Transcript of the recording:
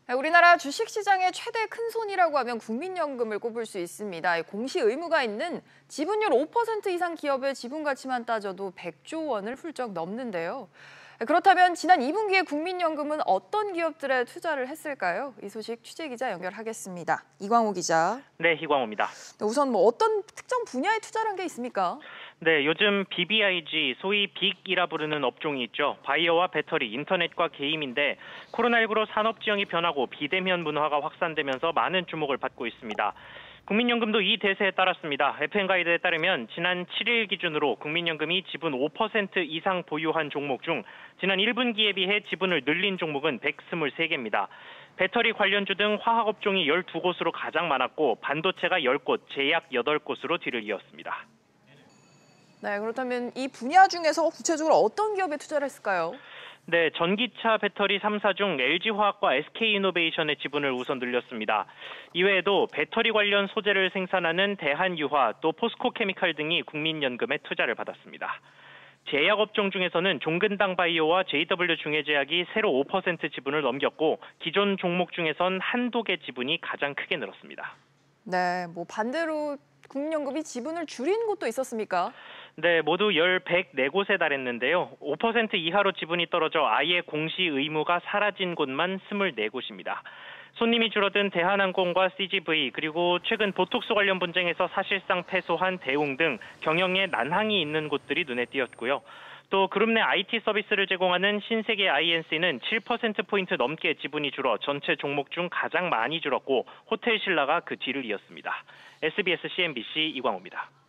네, 우리나라 주식시장의 최대 큰손이라고 하면 국민연금을 꼽을 수 있습니다. 공시 의무가 있는 지분율 5% 이상 기업의 지분 가치만 따져도 100조 원을 훌쩍 넘는데요. 그렇다면 지난 2분기에 국민연금은 어떤 기업들에 투자를 했을까요? 이 소식 취재기자 연결하겠습니다. 이광호 기자. 네, 이광호입니다. 우선 어떤 특정 분야에 투자를 한 게 있습니까? 네, 요즘 BBIG, 소위 빅이라 부르는 업종이 있죠. 바이오와 배터리, 인터넷과 게임인데 코로나19로 산업 지형이 변하고 비대면 문화가 확산되면서 많은 주목을 받고 있습니다. 국민연금도 이 대세에 따랐습니다. FN가이드에 따르면 지난 7일 기준으로 국민연금이 지분 5% 이상 보유한 종목 중 지난 1분기에 비해 지분을 늘린 종목은 123개입니다. 배터리 관련주 등 화학업종이 12곳으로 가장 많았고 반도체가 10곳, 제약 8곳으로 뒤를 이었습니다. 네, 그렇다면 이 분야 중에서 구체적으로 어떤 기업에 투자를 했을까요? 네, 전기차 배터리 3사 중 LG화학과 SK이노베이션의 지분을 우선 늘렸습니다. 이외에도 배터리 관련 소재를 생산하는 대한유화, 또 포스코케미칼 등이 국민연금에 투자를 받았습니다. 제약업종 중에서는 종근당 바이오와 JW중해제약이 새로 5% 지분을 넘겼고 기존 종목 중에선 한독의 지분이 가장 크게 늘었습니다. 네, 반대로 국민연금이 지분을 줄인 곳도 있었습니까? 네, 모두 104곳에 달했는데요. 5% 이하로 지분이 떨어져 아예 공시 의무가 사라진 곳만 24곳입니다. 손님이 줄어든 대한항공과 CGV, 그리고 최근 보톡스 관련 분쟁에서 사실상 패소한 대웅 등 경영에 난항이 있는 곳들이 눈에 띄었고요. 또 그룹 내 IT 서비스를 제공하는 신세계 INC는 7%포인트 넘게 지분이 줄어 전체 종목 중 가장 많이 줄었고 호텔신라가 그 뒤를 이었습니다. SBS CNBC 이광호입니다.